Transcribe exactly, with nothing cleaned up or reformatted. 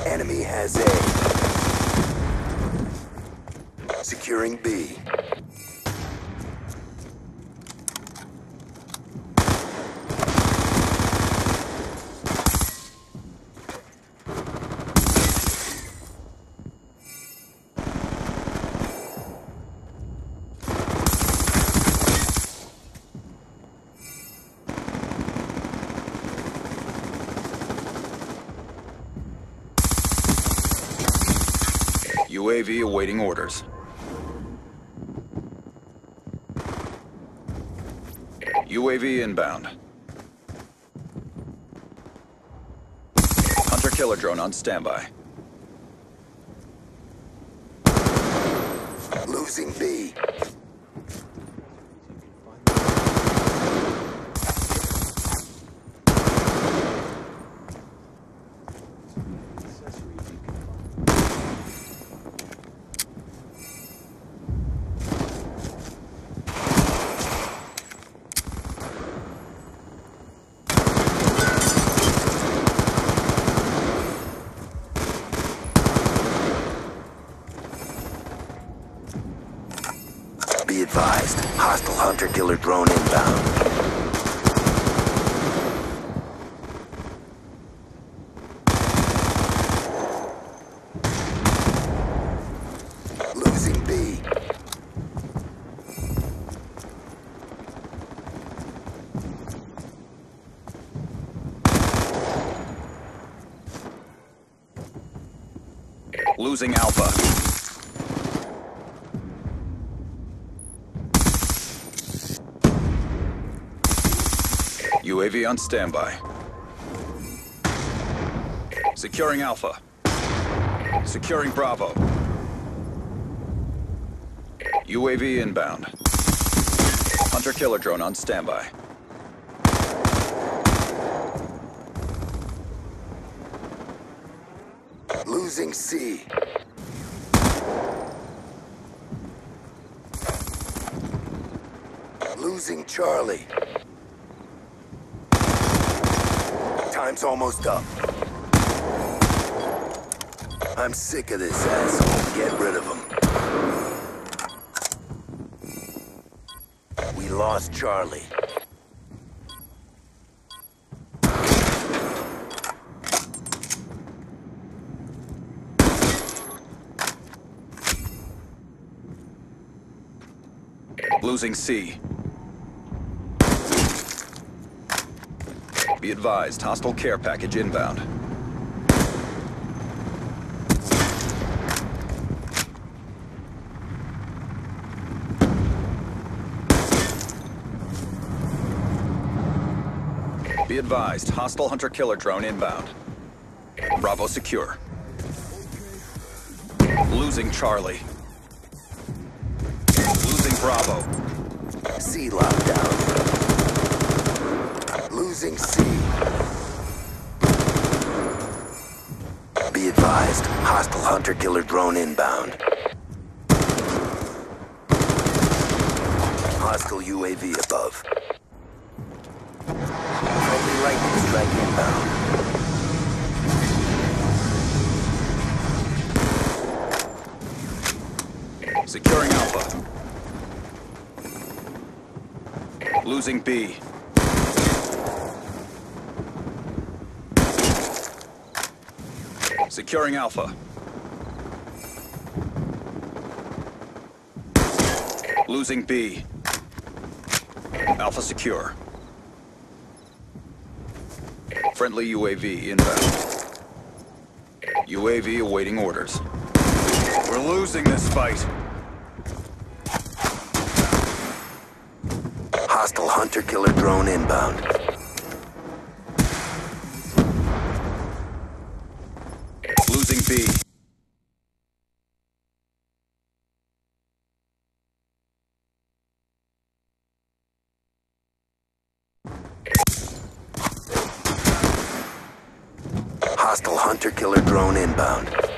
Enemy has A. Securing B. U A V awaiting orders. U A V inbound. Hunter-killer drone on standby. Losing B. Be advised, hostile hunter-killer drone inbound. Losing B. Losing Alpha. U A V on standby. Securing Alpha. Securing Bravo. U A V inbound. Hunter-killer drone on standby. Losing C. Losing Charlie. Time's almost up. I'm sick of this asshole. Get rid of him. We lost Charlie. Losing C. Be advised, hostile care package inbound. Be advised, hostile hunter-killer drone inbound. Bravo secure. Losing Charlie. Losing Bravo. C lockdown. Losing C. Be advised, hostile hunter-killer drone inbound. Hostile U A V above. Friendly lightning strike inbound. Securing Alpha. Losing B. Securing Alpha. Losing B. Alpha secure. Friendly U A V inbound. U A V awaiting orders. We're losing this fight. Hostile hunter-killer drone inbound. Losing B. Hostile hunter-killer drone inbound.